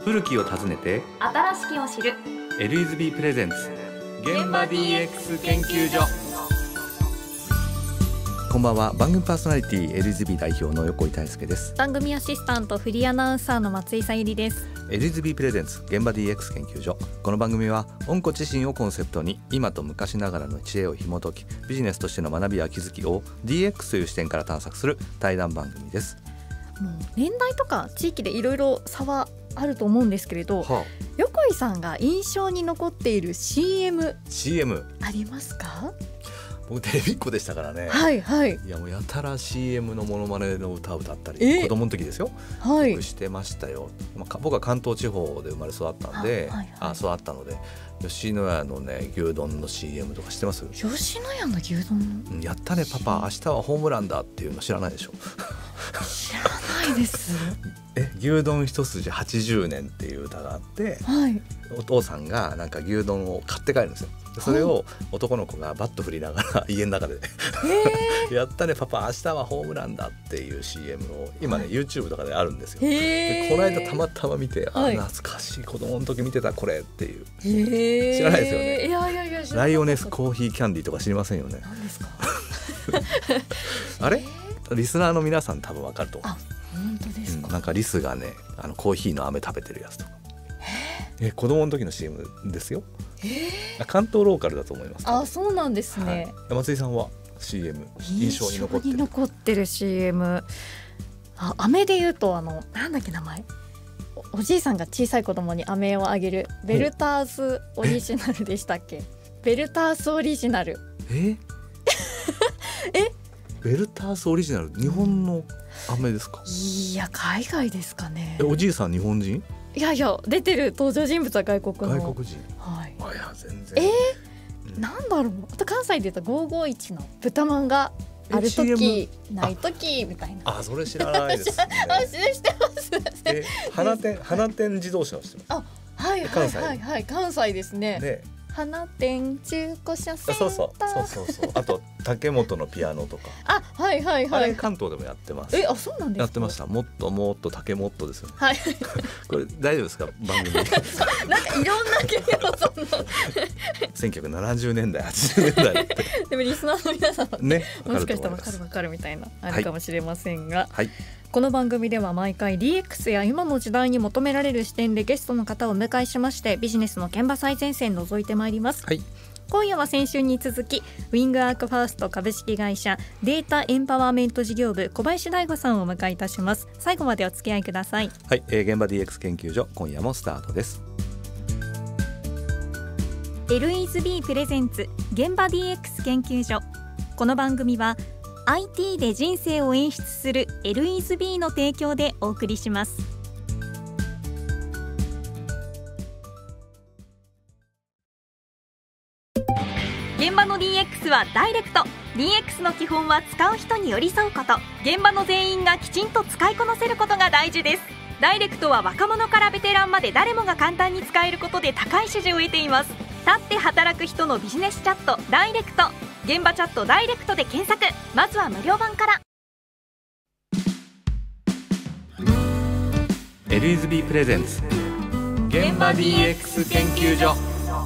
古きを訪ねて新しきを知る LSB プレゼンツ現場 DX 研究所。こんばんは。番組パーソナリティ LSB 代表の横井大輔です。 番組アシスタントフリーアナウンサーの松井さゆりです。 LSB プレゼンツ現場 DX 研究所。この番組は温故知新をコンセプトに今と昔ながらの知恵を紐解き、ビジネスとしての学びや気づきを DX という視点から探索する対談番組です。 もう年代とか地域でいろいろ差はあると思うんですけれど、横井さんが印象に残っている CM ありますか？ 僕テレビっ子でしたからね。 はいはい。 いやもうやたら CM のモノマネの歌を歌ったり、子供の時ですよ、 はい、 よくしてましたよ。僕は関東地方で生まれ育ったんで、育ったので吉野家のね牛丼の CM とか知ってます？ 吉野家の牛丼、 やったねパパ明日はホームランだっていうの知らないでしょ？ 知らないです牛丼一筋80年っていう歌があって、はい、お父さんがなんか牛丼を買って帰るんですよ。それを男の子がバット振りながら家の中でやったねパパ明日はホームランだっていう CM を今ね、YouTube とかであるんですよ。でこの間たまたま見て、懐かしい子供の時見てたこれっていう。知らないですよね。いやライオネスコーヒーキャンディーとか知りませんよね。何ですか？あれリスナーの皆さん多分わかると思う。 本当ですか？ なんかリスがねコーヒーの飴食べてるやつとか。子供の時の CM ですよ。関東ローカルだと思います。 そうなんですね。 松井さんは CM 印象に残ってる CM、飴で言うとなんだっけ名前、おじいさんが小さい子供に飴をあげるベルターズオリジナルでしたっけ？ベルターズオリジナル。 ベルターズオリジナル、日本の飴ですか？ いや海外ですかね。 おじいさん日本人？ いや出てる登場人物は外国人。 はい。いや全然。 なんだろう。あと関西で言うと551の豚まんがある時ない時みたいな。 それ知らないですね。 知ってます。 花店自動車をしてます。 はい関西ですね。花店中古車センター。そうあと竹本のピアノとか。あれ関東でもやってます。そうなんですか？やってました。もっと竹本ですよね。これ大丈夫ですか？番組なんかいろんな系の1970年代80年代でもリスナーの皆さんはねもしかしたら分かるみたいなあるかもしれませんが、この番組では毎回 DX や今の時代に求められる視点でゲストの方をお迎えしまして、ビジネスの現場最前線覗いてまいります。今夜は先週に続きウィングアークファースト株式会社データエンパワーメント事業部小林大吾さんをお迎えいたします。最後までお付き合いください。 現場 DX 研究所、今夜もスタートです。 LSB プレゼンツ現場 DX 研究所。この番組は IT で人生を演出する LSB の提供でお送りします。現場の DX はダイレクト。 DX の基本は使う人に寄り添うこと。現場の全員がきちんと使いこなせることが大事です。ダイレクトは若者からベテランまで誰もが簡単に使えることで高い支持を得ています。立って働く人のビジネスチャットダイレクト、現場チャットダイレクトで検索。まずは無料版から。 LSB プレゼンツ現場 DX 研究所。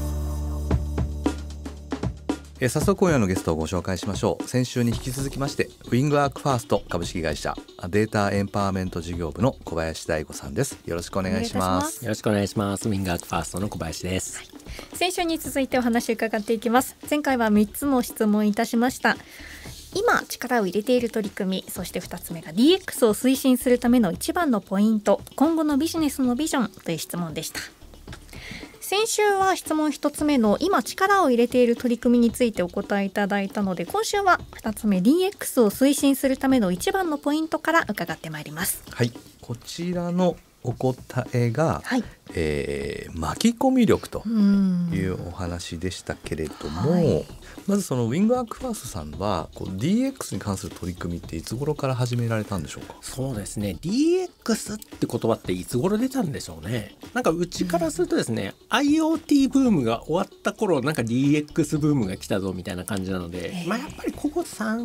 早速今夜のゲストをご紹介しましょう。先週に引き続きましてウィングアークファースト株式会社データエンパワーメント事業部の小林大吾さんです。よろしくお願いします。 よろしくお願いします。ウィングアークファーストの小林です。 先週に続いてお話を伺っていきます。前回は3つの質問いたしました。今力を入れている取り組み、そして2つ目が DX を推進するための一番のポイント、今後のビジネスのビジョンという質問でした。先週は質問1つ目の今力を入れている取り組みについてお答えいただいたので、今週は2つ目 DX を推進するための一番のポイントから伺ってまいります。 こちらのお答えが、 巻き込み力というお話でしたけれども、まずそのウィングアークファーストさんはこう DX に関する取り組みっていつ頃から始められたんでしょうか？ そうですね、 DX って言葉っていつ頃出たんでしょうね。なんかうちからするとですね、IoT ブームが終わった頃なんか DX ブームが来たぞみたいな感じなので、やっぱりここ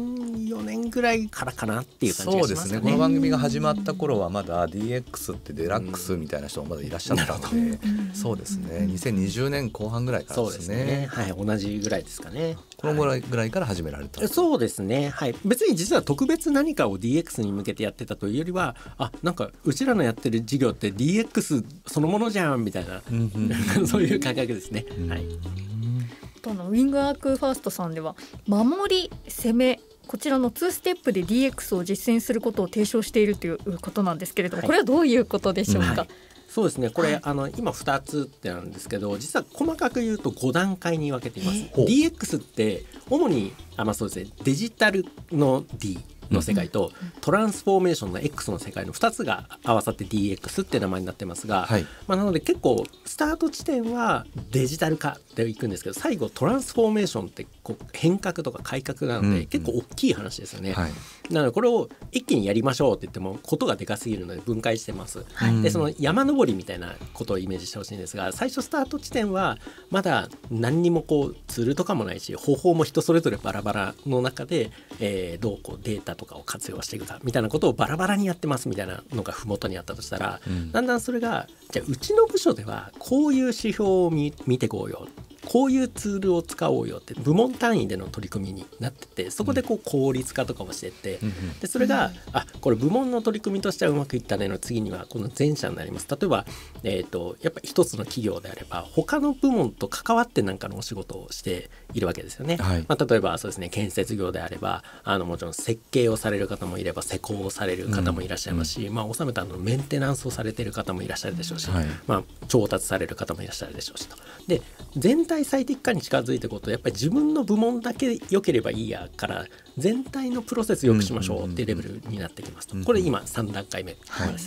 3,4 年ぐらいからかなっていう感じがしますかね。 そうですね、この番組が始まった頃はまだ DX ってデラックスみたいな人もまだいらっしゃったので、そうですね、2020年後半ぐらいからですね。 そうですね、はい、同じぐらいですかね。 このぐらいから始められた。 そうですね、はい、別に実は特別何かを DX に向けてやってたというよりは、なんかうちらのやってる事業って DX そのものじゃんみたいなそういう感覚ですね。はい、 ウィングアークファーストさんでは守り攻めこちらの2ステップで DX を実践することを提唱しているということなんですけれども、これはどういうことでしょうか？ そうですね、これ、今2つってなんですけど、実は細かく言うと5段階に分けています。DX って主にそうですね、デジタルの Dの世界とトランスフォーメーションの X の世界の2つが合わさって DX って名前になってますが、なので結構スタート地点はデジタル化でいくんですけど、最後トランスフォーメーションってこう変革とか改革なので結構大きい話ですよね。なのでこれを一気にやりましょうって言ってもことがでかすぎるので分解してます。でその山登りみたいなことをイメージしてほしいんですが、最初スタート地点はまだ何にもこうツールとかもないし、方法も人それぞれバラバラの中で、どうこうデータとかを活用していくかみたいなことをバラバラにやってますみたいなのがふもとにあったとしたら、だんだんそれがじゃあうちの部署ではこういう指標を見てこうよ、こういうツールを使おうよって部門単位での取り組みになってて、そこでこう効率化とかもしてって、でそれがこれ部門の取り組みとしてはうまくいったねの次にはこの前者になります。例えば、やっぱり一つの企業であれば他の部門と関わって何かのお仕事をしているわけですよね。例えばそうですね、建設業であればもちろん設計をされる方もいれば施工をされる方もいらっしゃいますし、収めたメンテナンスをされている方もいらっしゃるでしょうし、調達される方もいらっしゃるでしょうしと。で全体最適化に近づいていくこと、やっぱり自分の部門だけ良ければいいやから全体のプロセス良くしましょうっていうレベルになってきますと、これ今3段階目です。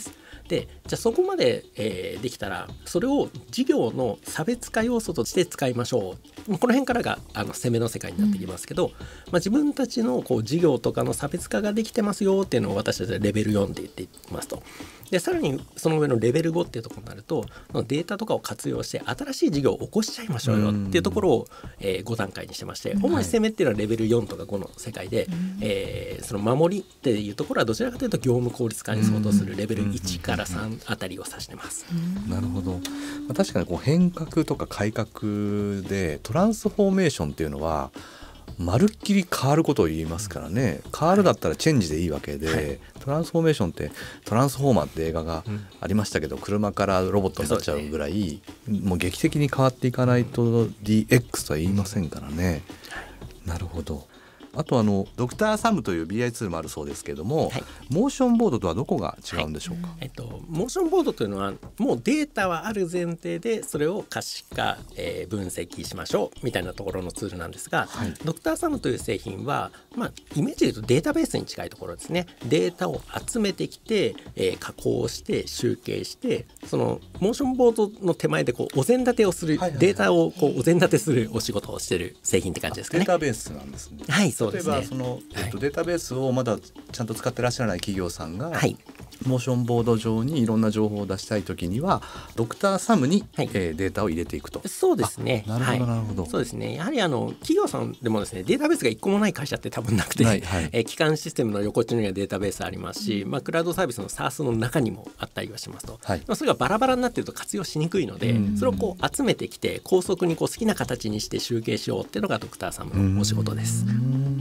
でじゃあそこまで、できたらそれを事業の差別化要素として使いましょう。この辺からが攻めの世界になってきますけど、自分たちのこう事業とかの差別化ができてますよっていうのを私たちはレベル4で言っていますと。でさらにその上のレベル5っていうところになると、データとかを活用して新しい事業を起こしちゃいましょうよっていうところを、5段階にしてまして、主に攻めっていうのはレベル4とか5の世界で、その守りっていうところはどちらかというと業務効率化に相当するレベル1から3あたりを指してます。 なるほど。確かにこう変革とか改革でトランスフォーメーションっていうのはまるっきり変わることを言いますからね。変わるだったらチェンジでいいわけで、トランスフォーメーションってトランスフォーマーって映画がありましたけど、車からロボットになっちゃうぐらいもう劇的に変わっていかないと DX とは言いませんからね。なるほど。あとドクターサムという BI ツールもあるそうですけれども、モーションボードとはどこが違うんでしょうか？ モーションボードというのはもうデータはある前提でそれを可視化、分析しましょうみたいなところのツールなんですが、ドクターサムという製品は、イメージで言うとデータベースに近いところですね。データを集めてきて、加工して集計して、そのモーションボードの手前でこうお膳立てをする、データをこうお膳立てするお仕事をしている製品って感じですかね。 データベースなんですね。 はい、そう例えばその、データベースをまだちゃんと使ってらっしゃらない企業さんが、モーションボード上にいろんな情報を出したいときにはドクターサムに、データを入れていくと。 そうですね。 なるほどなるほど。 そうですね。やはり企業さんでもですね、データベースが一個もない会社って多分なくて、基幹システムの横っちょにはデータベースありますし、クラウドサービスの SaaS の中にもあったりはしますと、それがバラバラになっていると活用しにくいので、それをこう集めてきて高速にこう好きな形にして集計しようっていうのがドクターサムのお仕事です。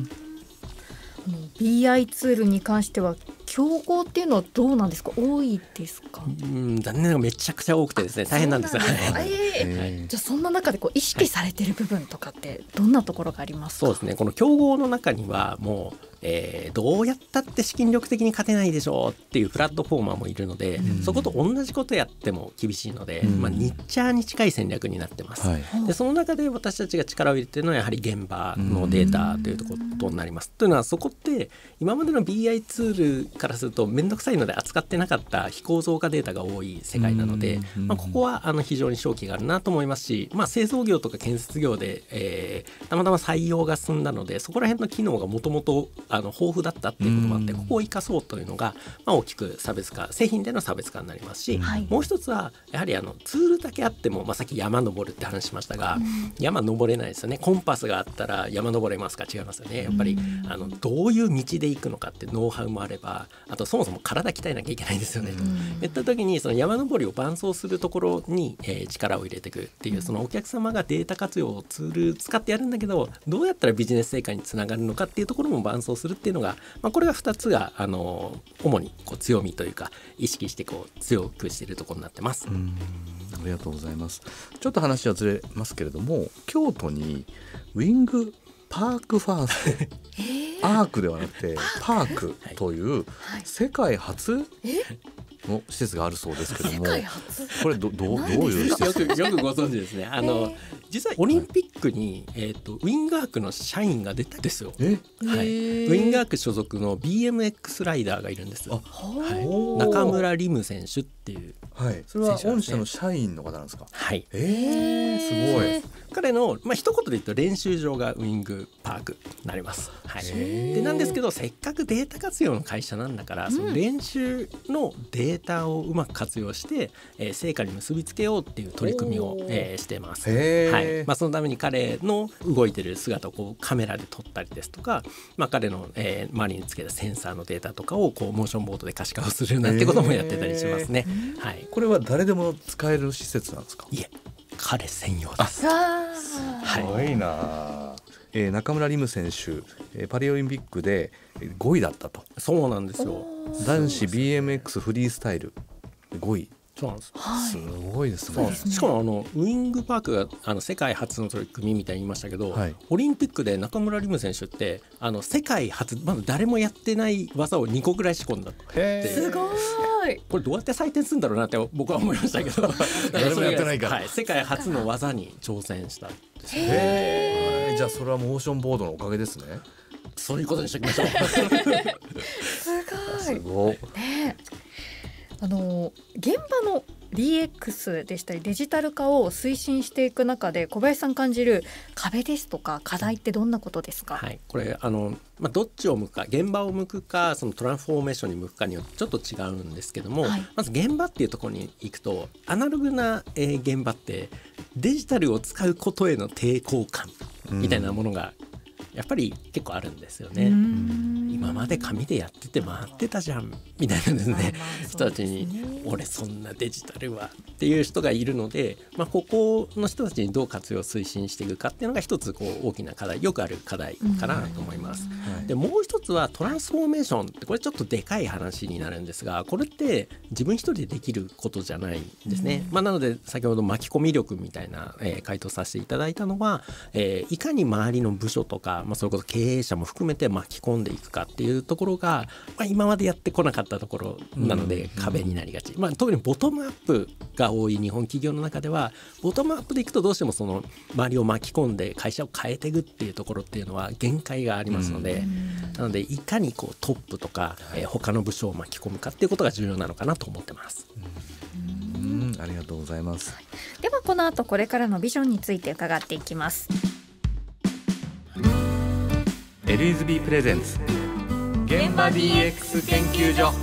BI ツールに関しては競合っていうのはどうなんですか？多いですか？ 残念ながらめちゃくちゃ多くてですね、大変なんです。じゃあそんな中でこう意識されている部分とかってどんなところがありますか？ そうですね、この競合の中にはもうどうやったって資金力的に勝てないでしょうっていうプラットフォーマーもいるので、そこと同じことやっても厳しいので、ニッチャーに近い戦略になってます。でその中で私たちが力を入れているのはやはり現場のデータということになります。というのはそこって今までの BI ツールかからすると面倒くさいので扱ってなかった非構造化データが多い世界なので、ここは非常に商機があるなと思いますし、製造業とか建設業で、たまたま採用が進んだのでそこら辺の機能がもともと豊富だったっていうこともあって、ここを生かそうというのが、大きく差別化、製品での差別化になりますし、もう一つはやはりツールだけあっても、さっき山登るって話しましたが、山登れないですよね。コンパスがあったら山登れますか？違いますよね。やっぱりどういう道で行くのかってノウハウもあれば、あとそもそも体鍛えなきゃいけないんですよね。いった時にその山登りを伴走するところに、力を入れていくっていう、そのお客様がデータ活用ツール使ってやるんだけど、どうやったらビジネス成果につながるのかっていうところも伴走するっていうのが、これが2つが主に強みというか意識して強くしているところになってます。 ありがとうございます。ちょっと話はずれますけれども、京都にウィングパークファーストアークではなくてパークという世界初の施設があるそうですけども、これどういう施設よくご存知ですね。実はオリンピックに、ウィングアークの社員が出たんですよ。ウィングアーク所属の BMX ライダーがいるんです。中村輪夢選手っていう、 それは御社の社員の方なんですか？ はい。 すごい。 彼の、一言で言うと練習場がウィングパークになります。でなんですけど、せっかくデータ活用の会社なんだから、その練習のデータをうまく活用して、成果に結びつけようっていう取り組みを、しています。そのために彼の動いてる姿をカメラで撮ったりですとか、彼の、周りにつけたセンサーのデータとかをモーションボードで可視化をするなんてこともやってたりしますね。 これは誰でも使える施設なんですか？ いえ、彼専用です。 すごいな。中村輪夢選手、パリオリンピックで5位だったと。 そうなんですよ。 男子 BMX フリースタイル5位。 そうなんです。 すごいですね。 しかもウィングパークが世界初の取り組みみたいに言いましたけど、オリンピックで中村輪夢選手って世界初、まだ誰もやってない技を2個ぐらい仕込んだって。 すごい。 これどうやって採点するんだろうなって僕は思いましたけど誰もやってないから、 世界初の技に挑戦したんですよ。 じゃあそれはモーションボードのおかげですね。 そういうことにしておきましょう。 すごい。現場の DX でしたりデジタル化を推進していく中で小林さん感じる壁ですとか課題ってどんなことですか？ これどっちを向くか、現場を向くか、そのトランスフォーメーションに向くかによってちょっと違うんですけども、まず現場っていうところに行くと、アナログな、現場ってデジタルを使うことへの抵抗感みたいなものがやっぱり結構あるんですよね。今まで紙でやってて回ってたじゃんみたいなですね、人たちに俺そんなデジタルはっていう人がいるので、ここの人たちにどう活用推進していくかっていうのが一つ大きな課題、よくある課題かなと思います。でもう一つはトランスフォーメーションって、これちょっとでかい話になるんですが、これって自分一人でできることじゃないんですね。なので先ほど巻き込み力みたいな、回答させていただいたのは、いかに周りの部署とか、それこそ経営者も含めて巻き込んでいくかっていうところが、今までやってこなかったところなので壁になりがち。特にボトムアップが多い日本企業の中では、ボトムアップでいくとどうしてもその周りを巻き込んで会社を変えていくっていうところっていうのは限界がありますので、なのでいかにトップとか、他の部署を巻き込むかっていうことが重要なのかなと思ってます。 ありがとうございます。 ではこの後これからのビジョンについて伺っていきます。 エリーズビープレゼンツ現場 DX 研究所。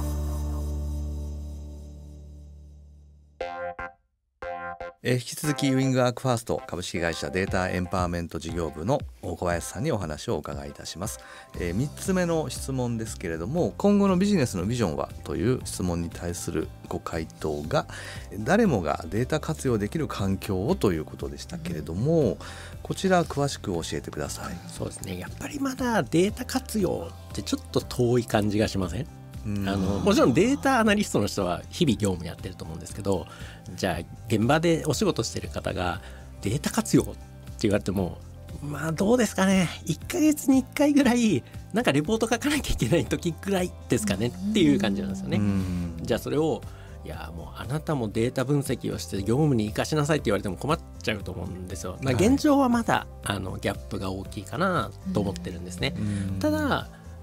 引き続きウィングアークファースト株式会社データエンパワーメント事業部の小林さんにお話をお伺いいたします。3つ目の質問ですけれども、今後のビジネスのビジョンはという質問に対するご回答が、誰もがデータ活用できる環境をということでしたけれども、こちら詳しく教えてください。 そうですね、やっぱりまだデータ活用ってちょっと遠い感じがしません？もちろんデータアナリストの人は日々業務やってると思うんですけど、じゃあ現場でお仕事してる方がデータ活用って言われても、どうですかね、1ヶ月に1回ぐらいなんかレポート書かなきゃいけない時ぐらいですかねっていう感じなんですよね。じゃあそれをもうあなたもデータ分析をして業務に生かしなさいって言われても困っちゃうと思うんですよ。現状はまだギャップが大きいかなと思ってるんですね。ただ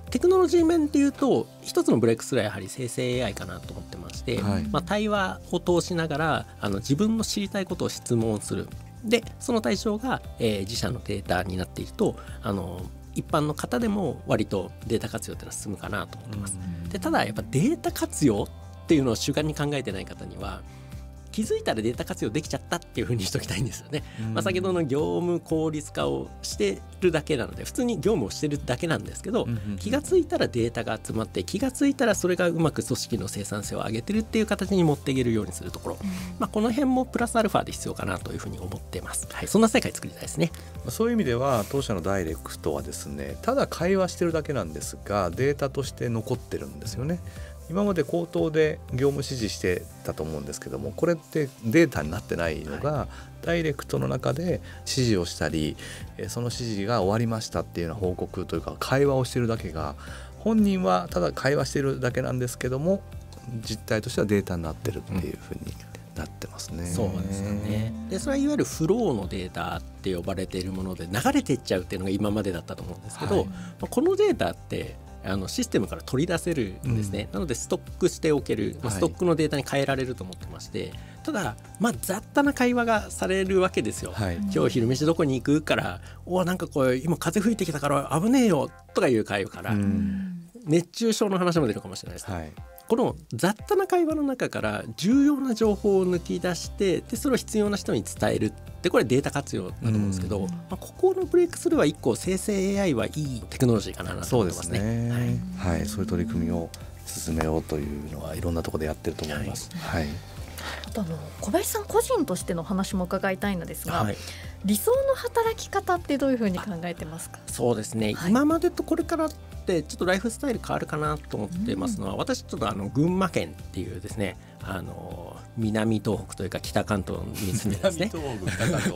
テクノロジー面でいうと一つのブレイクスルーはやはり生成 AI かなと思ってまして、対話を通しながら自分の知りたいことを質問する。でその対象が、自社のデータになっていると一般の方でも割とデータ活用っていうのは進むかなと思ってます。でただやっぱデータ活用っていうのを主観に考えてない方には気づいたらデータ活用できちゃったっていう風にしときたいんですよね。先ほどの業務効率化をしてるだけなので普通に業務をしてるだけなんですけど、気がついたらデータが集まって気がついたらそれがうまく組織の生産性を上げてるっていう形に持っていけるようにするところ、この辺もプラスアルファで必要かなというふうに思っています。そんな世界作りたいですね。 そういう意味では当社のダイレクトはですね、ただ会話してるだけなんですがデータとして残ってるんですよね。今まで口頭で業務指示してたと思うんですけども、これってデータになってないのが、ダイレクトの中で指示をしたりその指示が終わりましたっていうような報告というか会話をしてるだけが、本人はただ会話してるだけなんですけども実態としてはデータになってるっていうふうになってますね。 そうですよね。でそれはいわゆるフローのデータって呼ばれているもので流れていっちゃうっていうのが今までだったと思うんですけど、このデータってシステムから取り出せるんですね。なのでストックしておける、ストックのデータに変えられると思ってまして、ただ雑多な会話がされるわけですよ。今日昼飯どこに行くからなんかこれ今風吹いてきたから危ねえよとかいう会話から、熱中症の話も出るかもしれないです、この雑多な会話の中から重要な情報を抜き出してでそれを必要な人に伝えるってこれデータ活用だと思うんですけど、ここのブレイクスルーは1個生成 AI はいいテクノロジーかなと思ってますね。 そういう取り組みを進めようというのはいろんなところでやってると思います。 あと小林さん個人としての話も伺いたいのですが、理想の働き方ってどういうふうに考えてますか？ そうですね、今までとこれからってちょっとライフスタイル変わるかなと思ってますのは、私ちょっと群馬県っていうですね南東北というか北関東に住んでますね。南東北北関東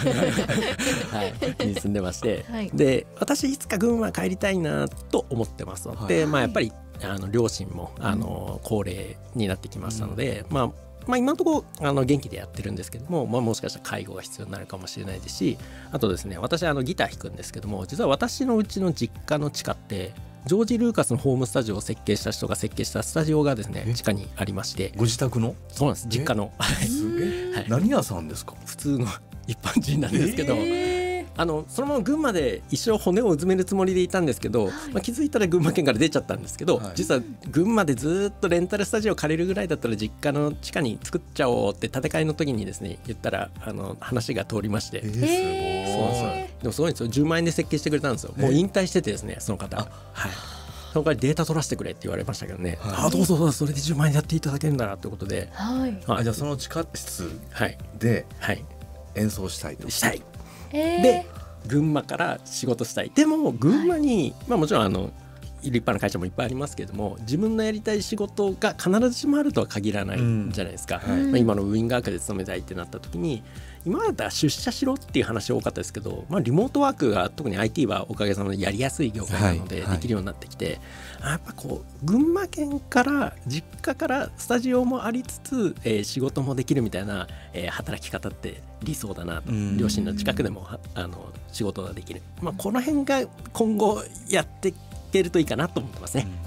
はに住んでまして、で私いつか群馬帰りたいなと思ってますので、やっぱり両親も高齢になってきましたので、今のところ元気でやってるんですけども、もしかしたら介護が必要になるかもしれないですし、あとですね私ギター弾くんですけども、実は私のうちの実家の地下ってジョージ・ルーカスのホームスタジオを設計した人が設計したスタジオがですね地下にありまして。 ご自宅の？ そうなんです、実家の。 すげえ、何屋さんですか？ 普通の一般人なんですけど、そのまま群馬で一生骨をうずめるつもりでいたんですけど、気づいたら群馬県から出ちゃったんですけど、実は群馬でずっとレンタルスタジオを借りるぐらいだったら実家の地下に作っちゃおうって建て替えの時にですね言ったら話が通りまして、 すごい。 でもすごいんですよ、10万円で設計してくれたんですよ。もう引退しててですねその方、その代わりデータ取らせてくれって言われましたけどね、どうぞそれで10万円やっていただけるんだなということで、 じゃあその地下室で演奏したいと。 で群馬から仕事したい。でも群馬に、もちろん立派な会社もいっぱいありますけれども、自分のやりたい仕事が必ずしもあるとは限らないじゃないですか。今のウィンガークで勤めたいってなった時に、今までだったら出社しろっていう話多かったですけど、リモートワークが特に IT はおかげさまでやりやすい業界なのでできるようになってきて、やっぱ群馬県から実家からスタジオもありつつ、仕事もできるみたいな、働き方って理想だなと。両親の近くでも仕事ができる、この辺が今後やっていけるといいかなと思ってますね。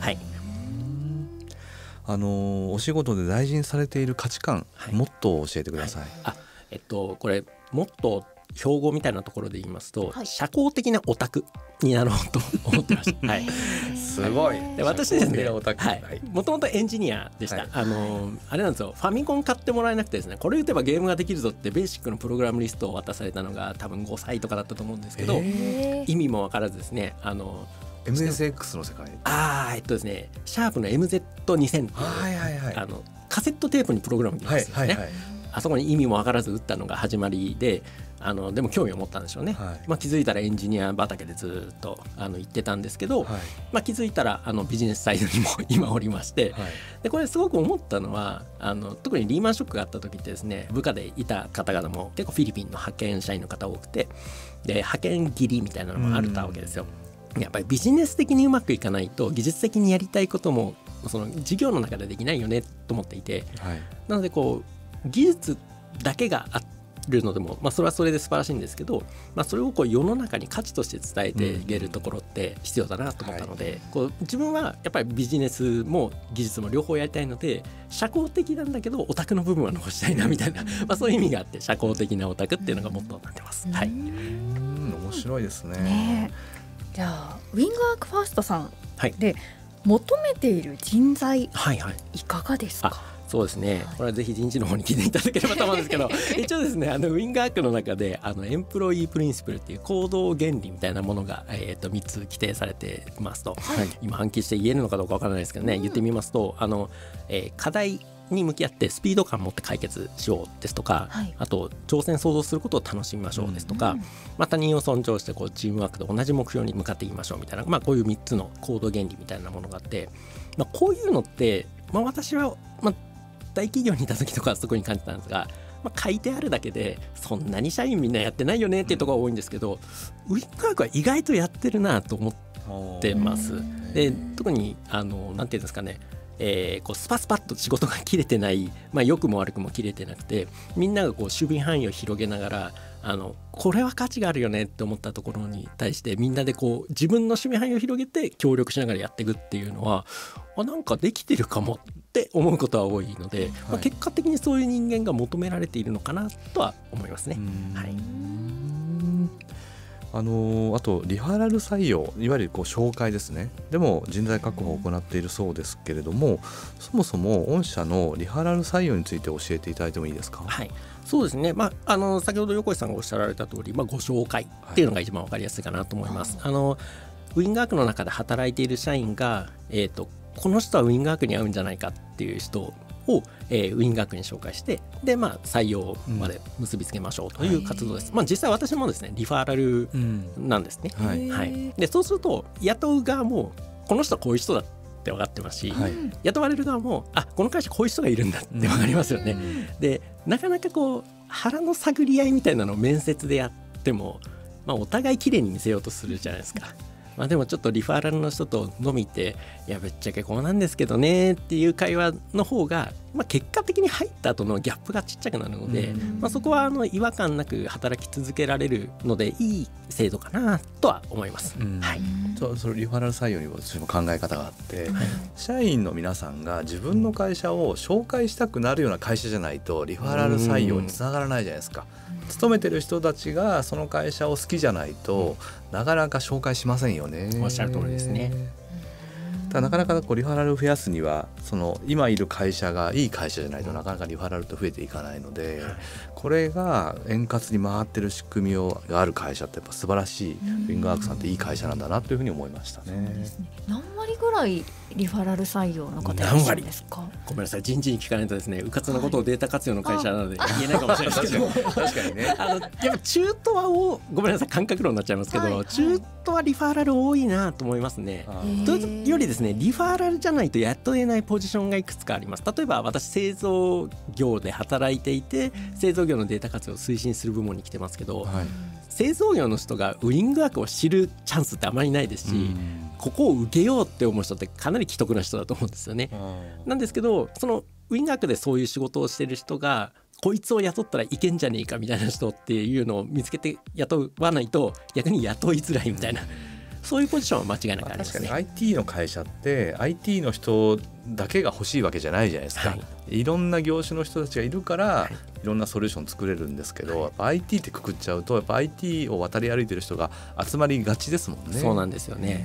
お仕事で大事にされている価値観、モットーを教えてください。 これモットー標語みたいなところで言いますと、社交的なオタクになろうと思ってました。 すごい。 で私ですね、もともとエンジニアでした。あれなんですよ、ファミコン買ってもらえなくてですね、これ打てばゲームができるぞってベーシックのプログラムリストを渡されたのが多分5歳とかだったと思うんですけど、意味も分からずですね、 MSX の世界。 ですね、シャープの MZ2000 カセットテープにプログラムできますよね。あそこに意味も分からず打ったのが始まりで、でも興味を持ったんでしょうね。気づいたらエンジニア畑でずっと行ってたんですけど、気づいたらビジネスサイドにも今おりまして、でこれすごく思ったのは特にリーマンショックがあった時ってですね、部下でいた方々も結構フィリピンの派遣社員の方多くて、で派遣切りみたいなのもあるわけですよ。やっぱりビジネス的にうまくいかないと技術的にやりたいこともその事業の中でできないよねと思っていて、なので技術だけがあっるのでも、それはそれで素晴らしいんですけど、それをこう世の中に価値として伝えていけるところって必要だなと思ったので、こう自分はやっぱりビジネスも技術も両方やりたいので、社交的なんだけどオタクの部分は残したいなみたいな、そういう意味があって社交的なオタクっていうのがモットーになってます。はい、 面白いですね。 じゃあウィングアークファーストさんで求めている人材、いかがですか？ そうですね、これはぜひ人事の方に聞いていただければと思うんですけど一応ですね、ウィングアークの中でエンプロイープリンシプルっていう行動原理みたいなものが、3つ規定されていますと、今暗記して言えるのかどうかわからないですけどね、言ってみますと課題に向き合ってスピード感を持って解決しようですとか、あと挑戦想像することを楽しみましょうですとか、他人を尊重してこうチームワークで同じ目標に向かっていきましょうみたいな、こういう3つの行動原理みたいなものがあって、こういうのって、私は、大企業にいた時とかそこに感じたんですが、書いてあるだけでそんなに社員みんなやってないよねっていうところが多いんですけど、ウィングアークは意外とやってるなと思ってます。で特になんていうんですかね、こうスパスパッと仕事が切れてない、良くも悪くも切れてなくて、みんながこう守備範囲を広げながらこれは価値があるよねって思ったところに対してみんなでこう自分の守備範囲を広げて協力しながらやっていくっていうのはなんかできてるかもって思うことは多いので、結果的にそういう人間が求められているのかなとは思いますね。 あとリファラル採用、いわゆるこう紹介ですね、でも人材確保を行っているそうですけれども、そもそも御社のリファラル採用について教えていただいてもいいですか？ そうですね、先ほど横井さんがおっしゃられた通り、ご紹介っていうのが一番分かりやすいかなと思います。ウィングアークの中で働いている社員が、この人はウィングアークに合うんじゃないかっていう人をウィングアークに紹介して、で、採用まで結びつけましょうという活動です。実際私もですねリファラルなんですね。でそうすると雇う側もこの人はこういう人だって分かってますし、雇われる側もこの会社こういう人がいるんだって分かりますよね。でなかなかこう腹の探り合いみたいなのを面接でやっても、お互い綺麗に見せようとするじゃないですか。でもちょっとリファラルの人と飲みて、いやぶっちゃけこうなんですけどねっていう会話の方が、結果的に入った後のギャップがちっちゃくなるので、そこは違和感なく働き続けられるのでいい制度かなとは思います。 そのリファラル採用にも私も考え方があって、社員の皆さんが自分の会社を紹介したくなるような会社じゃないとリファラル採用につながらないじゃないですか。勤めてる人たちがその会社を好きじゃないと、なかなか紹介しませんよね。 おっしゃる通りですね。 なかなかリファラルを増やすにはその今いる会社がいい会社じゃないとなかなかリファラルって増えていかないので、これが円滑に回ってる仕組みがある会社ってやっぱ素晴らしい、ウィングアークさんっていい会社なんだなというふうに思いましたね。 何割ぐらいリファラル採用の方いらっしゃるんですか？ ごめんなさい、人事に聞かないとですね、うかつなことをデータ活用の会社なので言えないかもしれないですけど確かにねやっぱ中途はごめんなさい感覚論になっちゃいますけど、中途はリファラル多いなと思いますね。というよりですね、リファラルじゃないと雇えないポジションがいくつかあります。例えば私製造業で働いていて、製造業のデータ活用を推進する部門に来てますけど、製造業の人がウィングアークを知るチャンスってあまりないですし、ここを受けようって思う人ってかなり既得な人だと思うんですよね。なんですけど、そのウィングアークでそういう仕事をしてる人がこいつを雇ったらいけんじゃねえかみたいな人っていうのを見つけて雇わないと逆に雇いづらいみたいな、そういうポジションは間違いなくありますね。 確かに IT の会社って IT の人だけが欲しいわけじゃないじゃないですか。いろんな業種の人たちがいるから、いろんなソリューション作れるんですけど、やっぱ IT ってくくっちゃうとやっぱ IT を渡り歩いてる人が集まりがちですもんね。 そうなんですよね。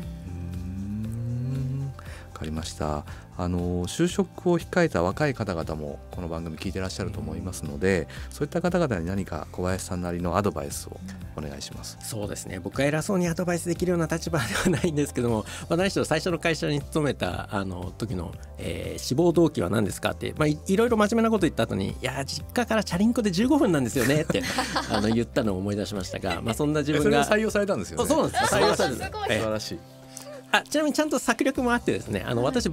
わかりました。就職を控えた若い方々もこの番組聞いてらっしゃると思いますので、そういった方々に何か小林さんなりのアドバイスをお願いします。 そうですね、僕は偉そうにアドバイスできるような立場ではないんですけども、何しろ最初の会社に勤めた時の、志望動機は何ですかって、いろいろ真面目なこと言った後に、いや実家からチャリンコで15分なんですよねって言ったのを思い出しましたが、そんな自分がそれが採用されたんですよね。 そうなんです、採用されたんです。 素晴らしい。 ちなみにちゃんと策略もあってですね、私バイ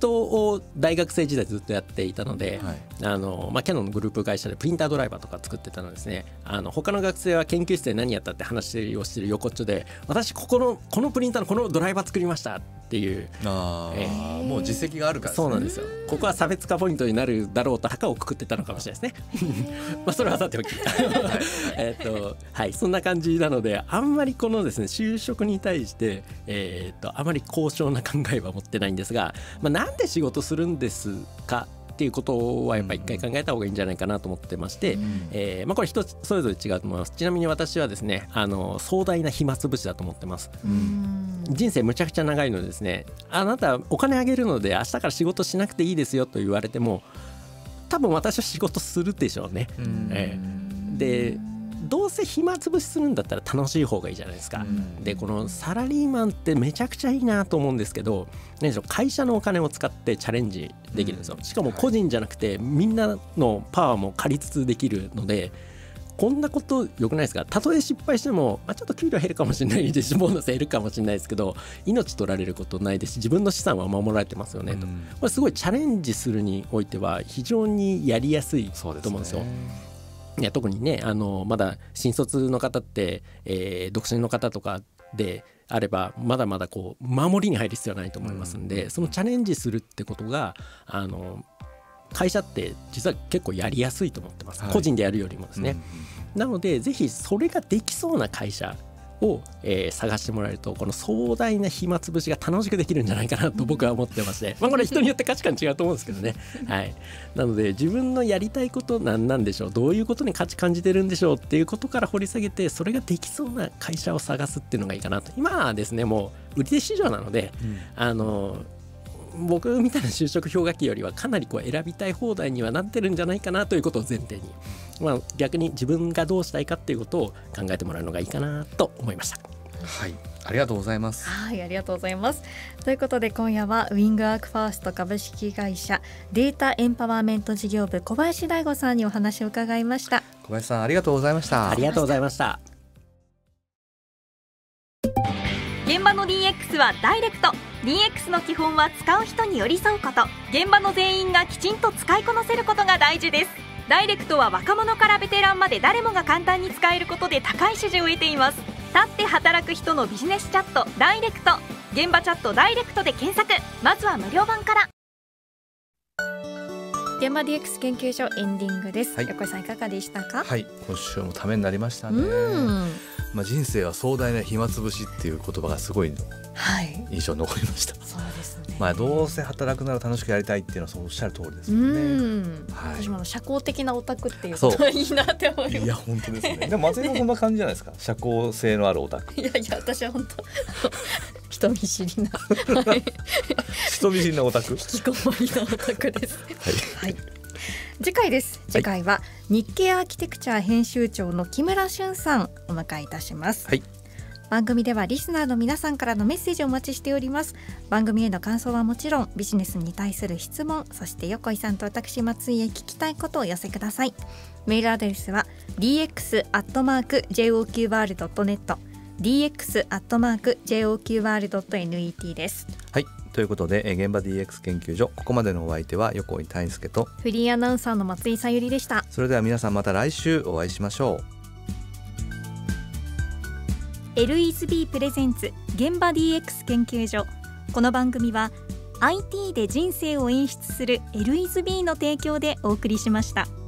トを大学生時代ずっとやっていたので、はい、キャノンのグループ会社でプリンタードライバーとか作ってたのですね、他の学生は研究室で何やったって話をしてる横っちょで、私このプリンターのこのドライバー作りましたっていう、 もう実績があるからですね。 そうなんですよ。ここは差別化ポイントになるだろうと墓をくくってたのかもしれないですねまあそれはさておきはい、そんな感じなので、あんまりこのですね就職に対して、あまり高尚な考えは持ってないんですが、なんで仕事するんですかっていうことはやっぱり一回考えた方がいいんじゃないかなと思ってまして、これ一つそれぞれ違うと思います。ちなみに私はですね壮大な暇つぶしだと思ってます。人生むちゃくちゃ長いのでですね、あなたお金あげるので明日から仕事しなくていいですよと言われても多分私は仕事するでしょうね。でどうせ暇つぶしするんだったら楽しい方がいいじゃないですか。でこのサラリーマンってめちゃくちゃいいなと思うんですけど、会社のお金を使ってチャレンジできるんですよ。しかも個人じゃなくてみんなのパワーも借りつつできるので、こんなこと良くないですか。たとえ失敗しても、ちょっと給料減るかもしれないですしボーナス減るかもしれないですけど、命取られることないですし自分の資産は守られてますよねと。これすごいチャレンジするにおいては非常にやりやすいと思うんですよ。いや特にねまだ新卒の方って、独身の方とかであればまだまだこう守りに入る必要はないと思いますんで、そのチャレンジするってことが会社って実は結構やりやすいと思ってます、個人でやるよりもですね。なのでぜひそれができそうな会社を、探してもらえるとこの壮大な暇つぶしが楽しくできるんじゃないかなと僕は思ってまして、これ人によって価値観違うと思うんですけどねはい、なので自分のやりたいこと何なんでしょう、どういうことに価値感じてるんでしょうっていうことから掘り下げて、それができそうな会社を探すっていうのがいいかなと。今はですねもう売り手市場なので、僕みたいな就職氷河期よりはかなりこう選びたい放題にはなってるんじゃないかなということを前提に、逆に自分がどうしたいかっていうことを考えてもらうのがいいかなと思いました。 はい、ありがとうございます。 はい、ありがとうございます。ということで今夜はウィングアークファースト株式会社データエンパワーメント事業部小林大吾さんにお話を伺いました。 小林さんありがとうございました。 ありがとうございました。 現場の DX はダイレクト。 DX の基本は使う人に寄り添うこと。現場の全員がきちんと使いこなせることが大事です。ダイレクトは若者からベテランまで誰もが簡単に使えることで高い支持を得ています。立って働く人のビジネスチャットダイレクト、現場チャットダイレクトで検索。まずは無料版から。 現場 DX 研究所エンディングです。横井さんいかがでしたか。 はい、今週もためになりましたね。人生は壮大な暇つぶしっていう言葉がすごい印象に残りました。 そうですね。 どうせ働くなら楽しくやりたいっていうのはそうおっしゃる通りですよね。 私も社交的なオタクっていうことはいいなって思います。 いや本当ですね。でも松井さんそんな感じじゃないですか。社交性のあるオタク。 いや私は本当人見知りな人見知りなオタク。 引きこもりなオタクです。はい。次回です。次回は日経アーキテクチャ編集長の木村俊さんお迎えいたします。番組ではリスナーの皆さんからのメッセージをお待ちしております。番組への感想はもちろんビジネスに対する質問、そして横井さんと私松井へ聞きたいことをお寄せください。メールアドレスは dx@joqr.net dx@joqr.net です。 はい、ということで現場 DX 研究所、ここまでのお相手は横井大輔とフリーアナウンサーの松井さゆりでした。 それでは皆さんまた来週お会いしましょう。 LESB プレゼンツ現場 DX 研究所。この番組は IT で人生を演出する LESB の提供でお送りしました。